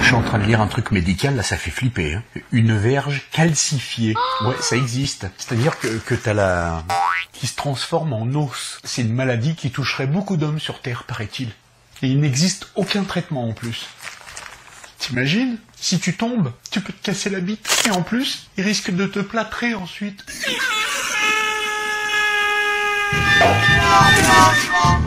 suis en train de lire un truc médical, là ça fait flipper. Hein. Une verge calcifiée. Ouais, ça existe. C'est-à-dire que t'as la... qui se transforme en os. C'est une maladie qui toucherait beaucoup d'hommes sur Terre, paraît-il. Et il n'existe aucun traitement en plus. T'imagines? Si tu tombes, tu peux te casser la bite. Et en plus, il risque de te plâtrer ensuite.